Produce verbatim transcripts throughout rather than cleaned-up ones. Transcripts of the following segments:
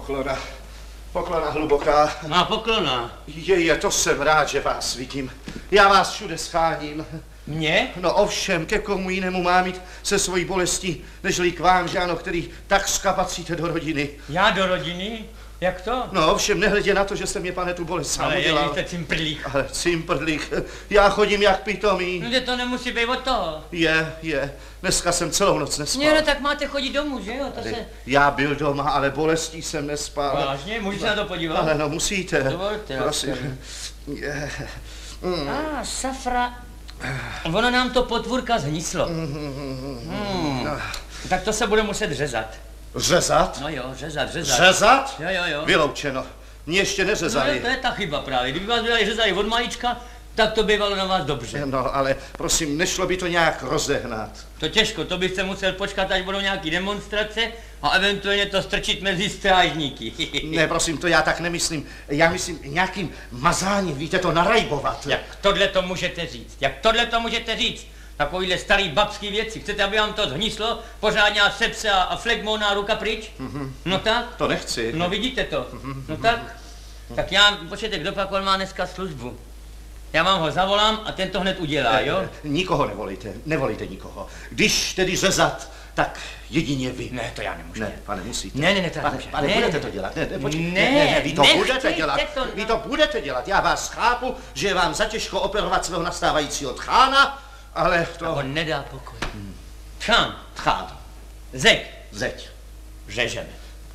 Poklona. Poklona hluboká. Má poklona. Je, je, to jsem rád, že vás vidím. Já vás všude scháním. Mě? No ovšem, ke komu jinému má mít se svojí bolestí, nežli k vám, že ano, který takřka patříte do rodiny. Já do rodiny? Jak to? No ovšem, nehledě na to, že jste mě, pane, tu bolest sám udělal. Ale jste cimprlík. Ale cimprlík, já chodím jak pitomý. No, že to nemusí být od toho. Je, je, dneska jsem celou noc nespal. Ne, no tak máte chodit domů, že jo? To se... Já byl doma, ale bolestí jsem nespal. Vážně? Můžu se na to podívat? Ale no, musíte. Dovolte. Prosím. Je. Mm. A, ah, safra. Ono nám to potvůrka zhnislo. Hmm. Tak to se bude muset řezat. Řezat? No jo, řezat, řezat. Řezat? Jo, jo, jo. Vyloučeno. Mě ještě neřezali. No to je ta chyba právě. Kdyby vás byli řezali od malička, tak to bývalo na vás dobře. No, ale prosím, nešlo by to nějak rozehnat. To těžko, to byste musel počkat, až budou nějaký demonstrace a eventuálně to strčit mezi strážníky. Ne, prosím, to já tak nemyslím. Já myslím nějakým mazáním, víte, to narajbovat. Jak tohle to můžete říct? Jak tohle to můžete říct? Takovýhle starý babský věci. Chcete, aby vám to zhnislo? Pořádně sepse a, a flegmónná ruka pryč? Mm-hmm. No tak? To nechci. No vidíte to. Mm-hmm. No tak? Tak já, počkejte, kdo pak on má dneska službu? Já vám ho zavolám a ten to hned udělá, jo? Nikoho nevolíte, nevolíte nikoho. Když tedy řezat, tak jedině vy. Ne, to já nemůžu. Ne, pane, musíte. Ne, ne, ne, to pane, nemůžu. pane, ne, budete ne. to dělat. Ne, ne, počkej. Ne, ne, ne, ne, vy to budete dělat. To, vy to budete dělat. Já vás chápu, že je vám zatěžko operovat svého nastávajícího tchána, ale to... A on nedá pokoj. Hmm. Tchán. Tchán. Zeď. Zeď. Řežeme.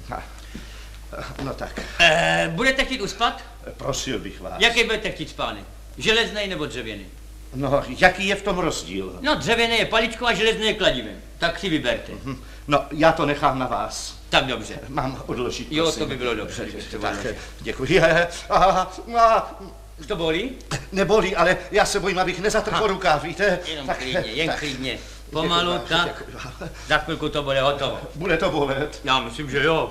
No tak. E, budete chtít uspat? Prosil bych vás. Jaký budete chtít spánek? Železnej nebo dřevěný? No, jaký je v tom rozdíl? No, dřevěný je paličkou a železný je kladivem. Tak si vyberte. No, já to nechám na vás. Tak dobře. Mám odložit, Jo, prosím. to by bylo dobře. Tak, děkuji. Aha, aha. To bolí? Nebolí, ale já se bojím, abych nezatrhl rukáv, víte? Jenom tak, klidně, jen tak. klidně. Pomalu, Děkuji, tak. děkuji. Za chvilku to bude hotovo. Bude to bolet? Já myslím, že jo.